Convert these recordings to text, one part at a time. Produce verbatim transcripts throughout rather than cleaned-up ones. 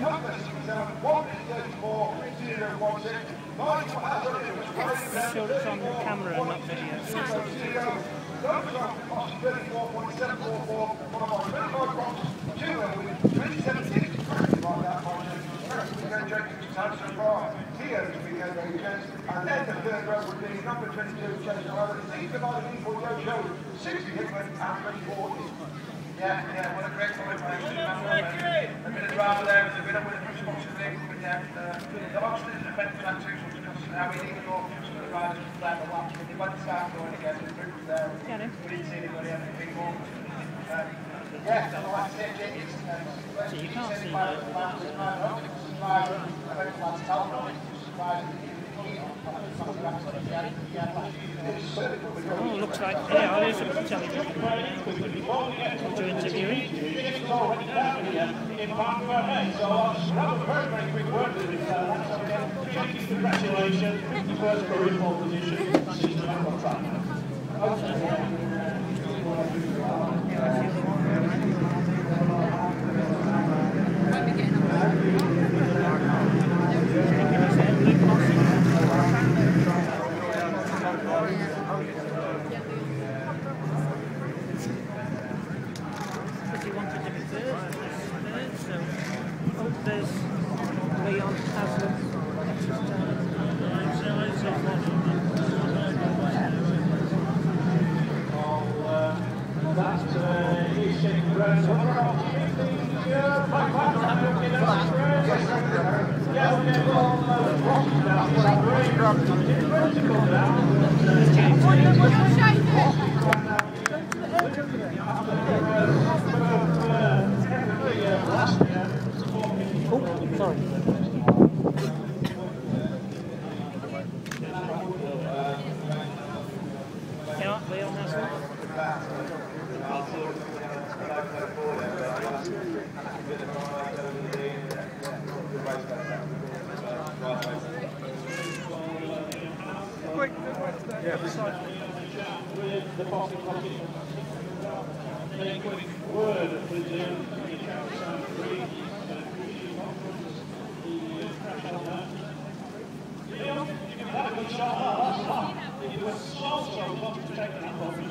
Sure it's on the camera and not video. And then the third row would be number twenty-two, Jason Rowan, Steve Divided Equal, Joe Show, sixty Hickman, and twenty-four. Yeah, yeah, what a great comment, mate. A bit of drama there, a bit of responsibility, but yeah, uh, the Oxford is an event for that too, so because how we need to go for the riders to play the laps, but they went to start going again, the group was there, we didn't see anybody have anything more. Yeah, I'd like to say, Jake, it's so you can't see that. Oh, looks like, yeah, there is a television. What you're interviewing. Congratulations, first for in pole position, she's the back on track. Luke Mossey. Because he wanted to be third, third, so oh, there's Leon Haslam. That's uh, he's getting ready. Oh, sorry. Yeah, Leon Haslam. Quick, yeah. With the boss of hockey. Very quick word of wisdom. Three. Leon, you give that a good shot. Last lap. It was slow, so I wanted to take that one.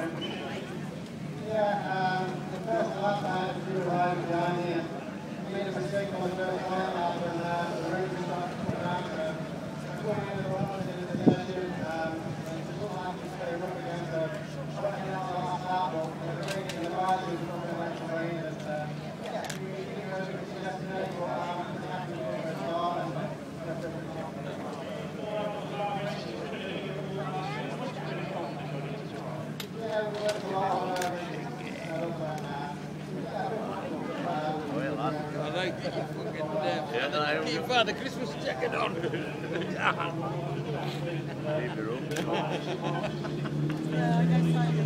Yeah, um, the first lap I had to do right behind me and made a mistake on the first lap and uh, the race started to come down. So going in the run into the session, um, and the full lap was very rough again. So I went in on the last lap, but the rain and the bars was coming like the rain. And uh, yeah, we didn't really see yesterday, but I'm happy with the start and that's everything. Yeah, we worked a lot on uh, I like that you fucking uh, yeah, keep the Christmas jacket on. Leave the room. Yeah, I guess I just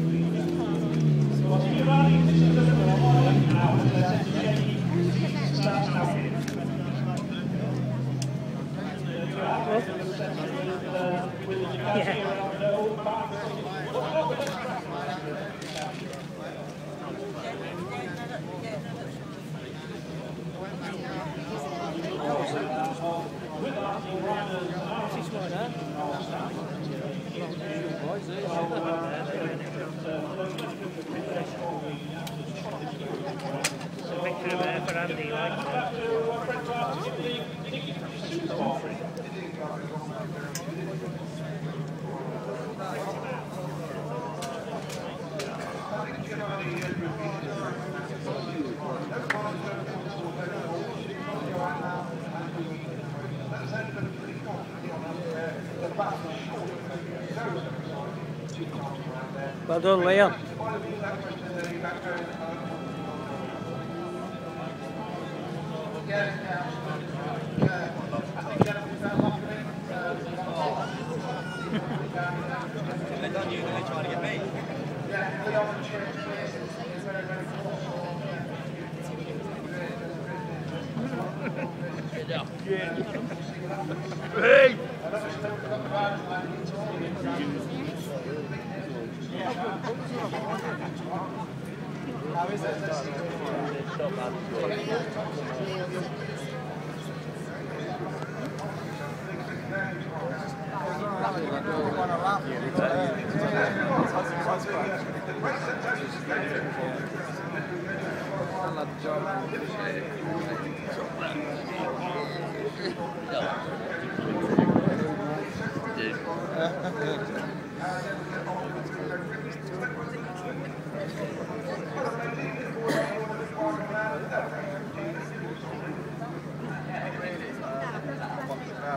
Picture there for Andy, like well done, Leon. Hey! How is it?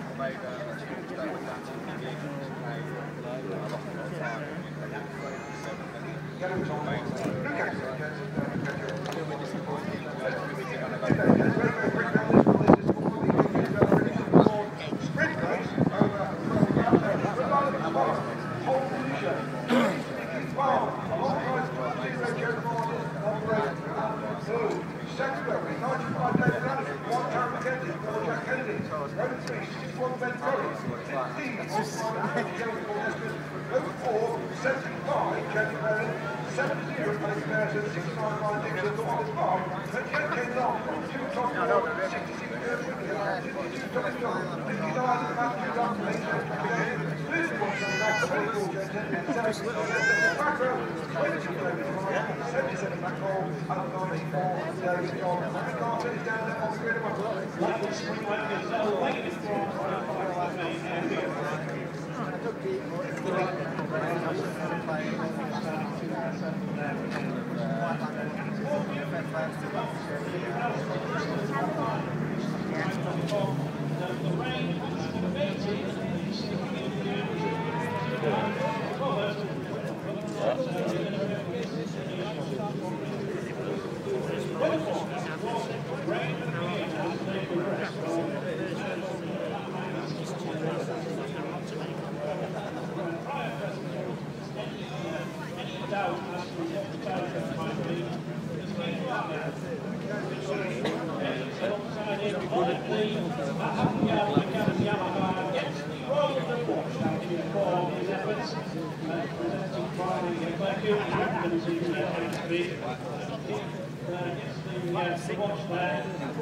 made a change that went down to the gig. I lost a lot of time. Secretary, ninety-five days running, one time Kennedy, four Jack Kennedy, road three, sixty-one Ben Curry, fifteen, road four, seventy-five, Jenny Berry, seventy, Blake Bearson, sixty-nine, Ryan Dixon, Thomas Park, twenty-eight, Ken Long, two Tom York, sixty-six, Kirby, fifty-two, Tommy Young, fifty-nine, Matthew Long, fifty-one, seventy-four, back row, twenty, seventy-seven, back hole, and ninety-four, Derek John. We can't finish down there on the grid. Michael Springwagon is now late from the main area. The rain is debating and sticking in doubt as to what the target might be. This game out there. Alongside him on the Haslam Yamaha gets the road and watch out here for his efforts. Presented by the Blackhill Champions in H B. Gets the watch there.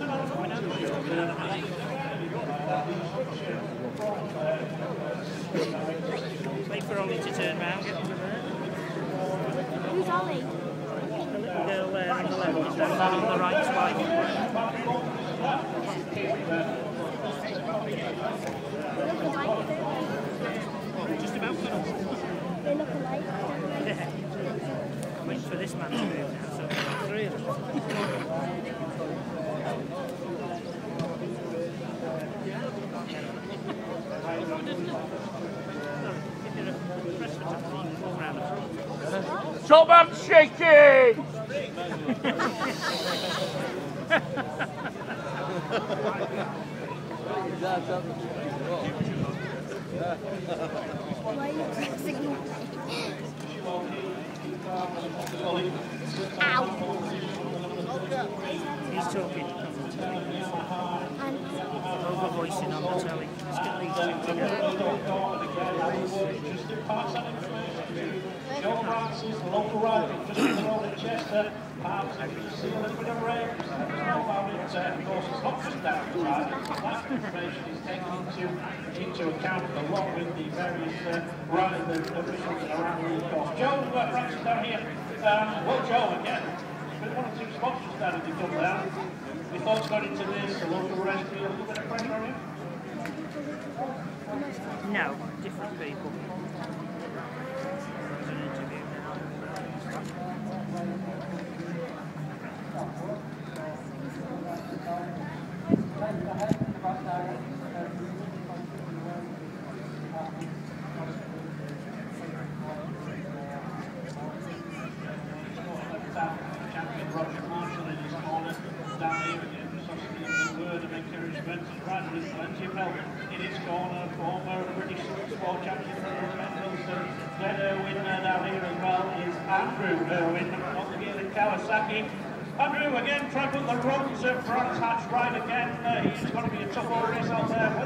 Wait for Ollie to turn round. Who's Ollie? The little girl there on the left, is that man on the right's wife. They look alike, don't they? Just about done. They look alike, don't they? Yeah. I'm waiting for this man to move now, so three of them. Top up, Shakey! Why are you pressing me? Ow! He's talking. And Over voicing on the telly. Let's get these two together. Joe Francis, the local rider, just in the road in Chester, perhaps if you see a little bit of rain, of course, it's not just that ride, that information is taken into, into account along with the various uh, riding officials around the course. Joe uh, Francis down here, um, well, Joe, again, been one or two spots just down as you come down. Your thoughts going into this, the local race, feel a little bit of pressure on you? No, different people. There's an interview now. Champion Roger Marshall in his corner, down here again, just obviously the word of encouragement, right with plenty of help in his corner, former British Sport champion Ben Wilson. Glenn Irwin uh, down here as well is Andrew Irwin, not the gear in Kawasaki. Andrew again trying to put the runs at France Hatch right again. Uh, he's going to be a tough old race out there.